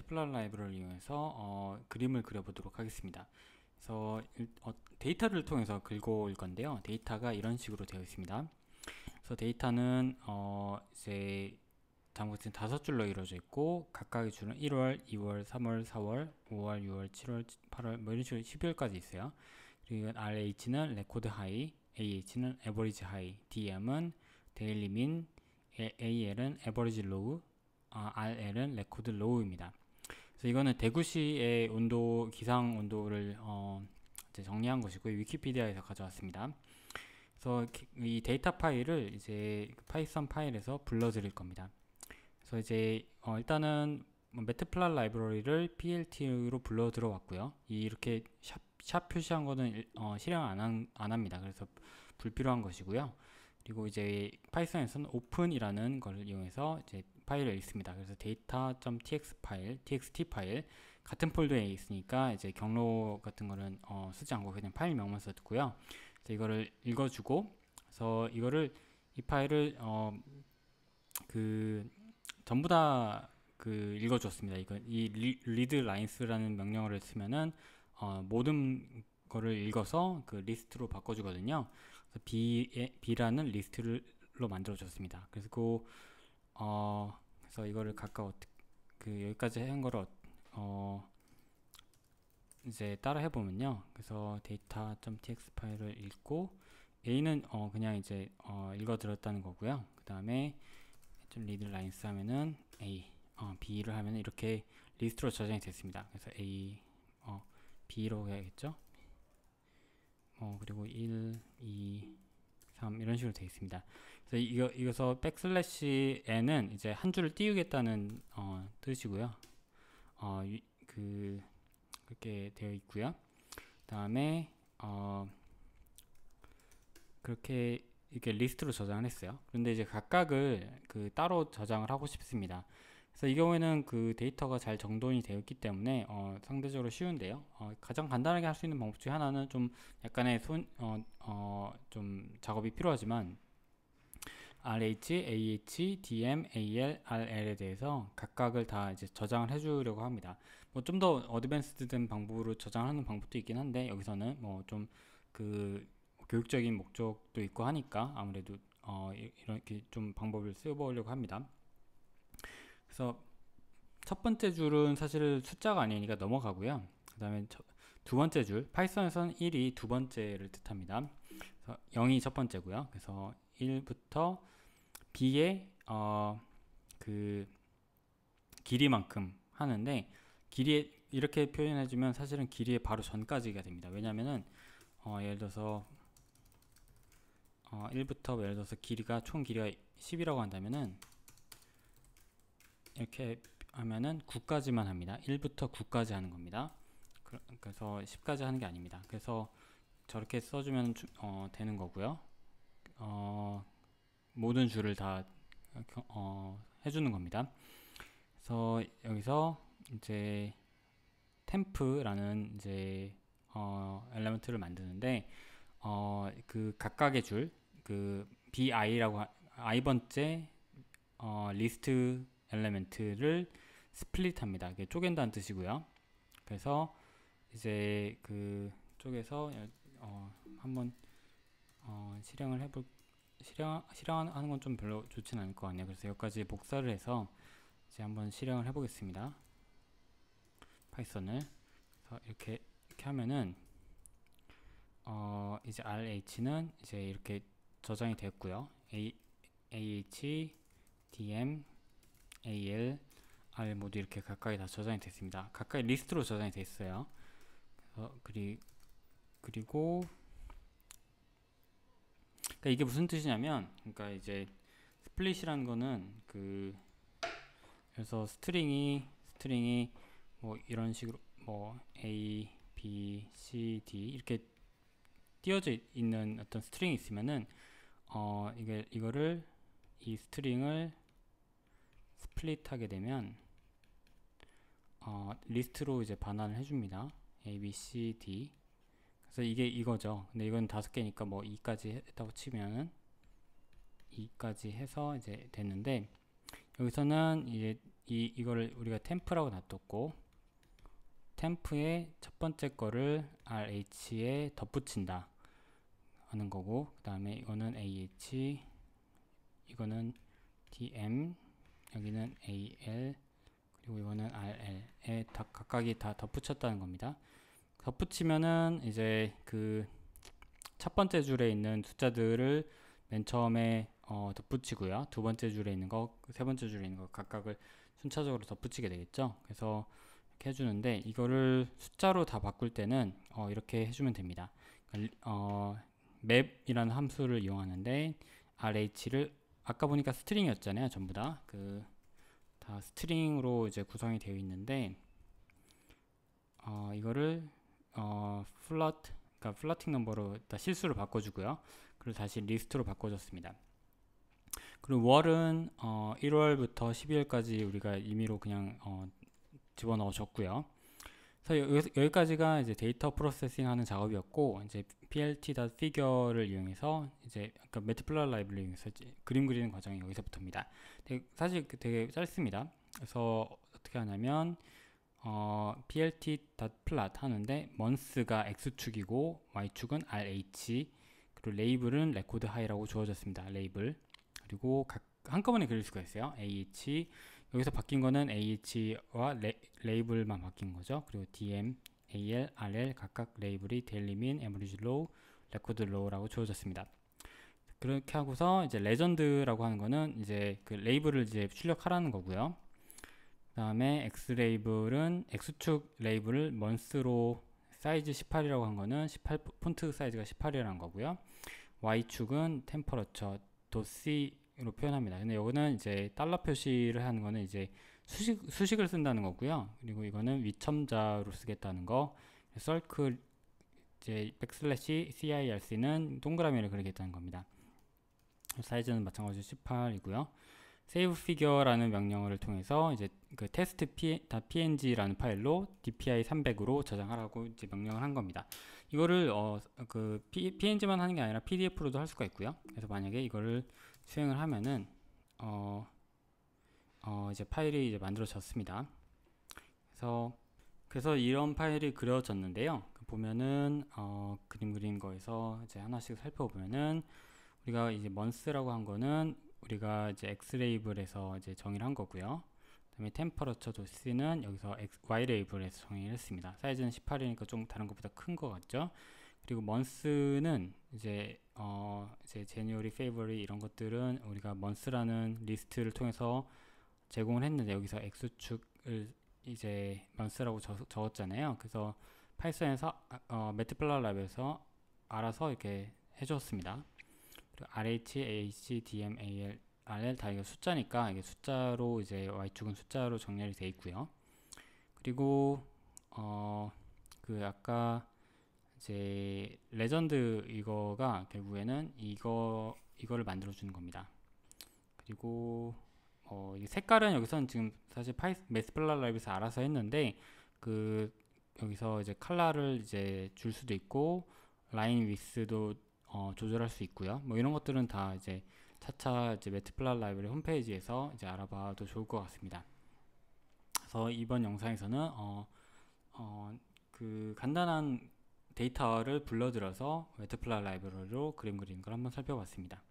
매트플롯 라이브러리를 이용해서 그림을 그려보도록 하겠습니다. 그래서 데이터를 통해서 긁어올 건데요. 데이터가 이런 식으로 되어 있습니다. 그래서 데이터는 이제 다음 같은 5줄로 이루어져 있고, 각각의 줄은 1월, 2월, 3월, 4월, 5월, 6월, 7월, 8월 뭐 이런 식으로 12월까지 있어요. 그리고 RH는 레코드 하이, AH는 에버리지 하이, DM은 데일리 민, AL은 에버리지 로우, RL은 레코드 로우입니다. 그래서 이거는 대구시의 온도, 기상 온도를 이제 정리한 것이고, 위키피디아에서 가져왔습니다. 그래서 이 데이터 파일을 이제 파이썬 파일에서 불러드릴 겁니다. 그래서 이제 일단은 매트플롯 라이브러리를 PLT로 불러 들어왔고요. 이렇게 샵 표시한 거는 실행 안 합니다. 그래서 불필요한 것이고요. 그리고 이제 파이썬에서는 open이라는 걸 이용해서 이제 파일을 읽습니다. 그래서 data.txt 파일, txt 파일 같은 폴더에 있으니까 이제 경로 같은 거는 쓰지 않고 그냥 파일명만 써두고요. 이거를 읽어주고, 그래서 이 파일을 전부 다 읽어줬습니다. 이 read lines라는 명령어를 쓰면은 모든 거를 읽어서 그 리스트로 바꿔주거든요. 그래서 B라는 리스트로 만들어줬습니다. 그래서 그래서 이거를 각각 여기까지 한 거를 이제 따라 해보면요. 그래서 data.txt 파일을 읽고, A는 그냥 이제 읽어들었다는 거고요. 그 다음에 좀 read lines 하면은 A, B를 하면 이렇게 리스트로 저장이 됐습니다. 그래서 A, B로 해야겠죠. 그리고 1, 2, 3 이런 식으로 되어 있습니다. 그래서 이거서 백슬래시 n은 이제 한 줄을 띄우겠다는 뜻이고요. 그렇게 되어 있고요. 다음에 그렇게 이렇게 리스트로 저장을 했어요. 그런데 이제 각각을 따로 저장을 하고 싶습니다. 그래서 이 경우에는 그 데이터가 잘 정돈이 되어 있기 때문에 상대적으로 쉬운데요. 가장 간단하게 할 수 있는 방법 중에 하나는 좀 약간의 좀 작업이 필요하지만 RH, AH, DM, AL, RL에 대해서 각각을 다 이제 저장을 해주려고 합니다. 뭐 좀 더 어드밴스드된 방법으로 저장하는 방법도 있긴 한데, 여기서는 뭐 좀 교육적인 목적도 있고 하니까 아무래도 이렇게 좀 방법을 써보려고 합니다. 그래서 첫 번째 줄은 사실 숫자가 아니니까 넘어가고요. 그 다음에 두 번째 줄, 파이썬에서는 1이 두 번째를 뜻합니다. 그래서 0이 첫 번째고요. 그래서 1부터 B의 그 길이만큼 하는데, 길이에 이렇게 표현해주면 사실은 길이의 바로 전까지가 됩니다. 왜냐면은 예를 들어서 1부터 예를 들어서 총 길이가 10이라고 한다면은 이렇게 하면은 9까지만 합니다. 1부터 9까지 하는 겁니다. 그래서 10까지 하는 게 아닙니다. 그래서 저렇게 써주면 되는 거고요. 모든 줄을 다 해주는 겁니다. 그래서 여기서 이제 템프라는 이제 엘리먼트를 만드는데, 그 각각의 줄, BI라고 i번째 리스트 엘리먼트를 스플릿합니다. 이게 쪼갠다는 뜻이고요. 그래서 이제 그 쪽에서 한번 실행하는 건 좀 별로 좋지는 않을 것 같네요. 그래서 여기까지 복사를 해서 이제 한번 실행을 해보겠습니다. 파이썬을. 그래서 이렇게 하면은 이제 RH는 이제 이렇게 저장이 됐고요. AH, DM, AL, R 모두 이렇게 가까이 다 저장이 됐습니다. 가까이 리스트로 저장이 됐어요. 그리고 그러니까 이게 무슨 뜻이냐면, 그러니까 이제 스플릿이라는 거는 그래서 스트링이 뭐 이런 식으로 뭐 A, B, C, D 이렇게 띄어져 있는 어떤 스트링이 있으면은 이거를 이 스트링을 스플릿하게 되면 리스트로 이제 반환을 해줍니다. A, B, C, D. 그래서 이게 이거죠. 근데 이건 5개니까 뭐 2까지 했다고 치면은 2까지 해서 이제 됐는데, 여기서는 이제 이거를 우리가 템프라고 놔뒀고 템프의 첫 번째 거를 RH에 덧붙인다 하는 거고, 그 다음에 이거는 AH, 이거는 DM, 여기는 AL, 그리고 이거는 RL에 각각이 다 덧붙였다는 겁니다. 덧붙이면은 이제 그 첫 번째 줄에 있는 숫자들을 맨 처음에 덧붙이고요. 두 번째 줄에 있는 거, 세 번째 줄에 있는 거 각각을 순차적으로 덧붙이게 되겠죠. 그래서 이렇게 해주는데, 이거를 숫자로 다 바꿀 때는 이렇게 해주면 됩니다. map이라는 함수를 이용하는데 RH를 아까 보니까 스트링이었잖아요. 전부 다 스트링으로 이제 구성이 되어 있는데 이거를 플롯, 그러니까 플로팅 넘버로 실수로 바꿔주고요. 그리고 다시 리스트로 바꿔줬습니다. 그리고 월은 1월부터 12월까지 우리가 임의로 그냥 집어넣어 줬고요. 그래서 여기까지가 이제 데이터 프로세싱 하는 작업이었고, 이제 plt.figure를 이용해서 이제 아까 매트플롯 라이브를 이용해서 그림 그리는 과정이 여기서부터입니다. 사실 되게 짧습니다. 그래서 어떻게 하냐면 plt.plot 하는데 months가 x축이고 y축은 rh, 그리고 레이블은 record high라고 주어졌습니다. 레이블. 그리고 한꺼번에 그릴 수가 있어요. ah, 여기서 바뀐 거는 ah와 레이블만 바뀐 거죠. 그리고 dm, al, rl 각각 레이블이 daily mean, average low, record low라고 주어졌습니다. 그렇게 하고서 이제 레전드라고 하는 거는 이제 그 레이블을 이제 출력하라는 거고요. 그 다음에 x 레이블은 x축 레이블을 month로 사이즈 18이라고 한 거는 18 폰트 사이즈가 18이라는 거고요. y축은 temperature .c로 표현합니다. 근데 여기는 이제 달러 표시를 하는 거는 이제 수식을 쓴다는 거고요. 그리고 이거는 위첨자로 쓰겠다는 거. circle 이제 백슬래시 circ는 동그라미를 그리겠다는 겁니다. 사이즈는 마찬가지로 18이고요. save figure라는 명령어를 통해서 이제 그 test.png라는 파일로 dpi 300으로 저장하라고 이제 명령을 한 겁니다. 이거를 그 png만 하는 게 아니라 pdf로도 할 수가 있고요. 그래서 만약에 이거를 수행을 하면은 이제 파일이 이제 만들어졌습니다. 그래서 이런 파일이 그려졌는데요. 보면은 그림 그린 거에서 이제 하나씩 살펴보면은 우리가 이제 months라고 한 거는 우리가 이제 x 레이블에서 이제 정의를 한 거고요. 그다음에 temperature .c는 여기서 y 레이블에서 정의를 했습니다. 사이즈는 18이니까 좀 다른 것보다 큰 것 같죠. 그리고 months는 이제 January, February 이런 것들은 우리가 months라는 리스트를 통해서 제공을 했는데 여기서 x축을 이제 months라고 적었잖아요. 그래서 파이썬에서 매트플롯 랩에서 알아서 이렇게 해줬습니다. RH, AH, DM, AL, RL 다 이게 숫자니까 이게 숫자로 이제 Y축은 숫자로 정렬이 되어 있고요. 그리고 그 아까 이제 레전드 이거가 결국에는 이거를 만들어 주는 겁니다. 그리고 이 색깔은 여기서는 지금 사실 매트플롯 랩에서 알아서 했는데 그 여기서 이제 컬러를 이제 줄 수도 있고 라인 위스도 조절할 수 있고요. 뭐 이런 것들은 다 이제 차차 이제 매트플롯 라이브러리 홈페이지에서 이제 알아봐도 좋을 것 같습니다. 그래서 이번 영상에서는 그 간단한 데이터를 불러들여서 매트플롯 라이브러리로 그림 그리는 걸 한번 살펴봤습니다.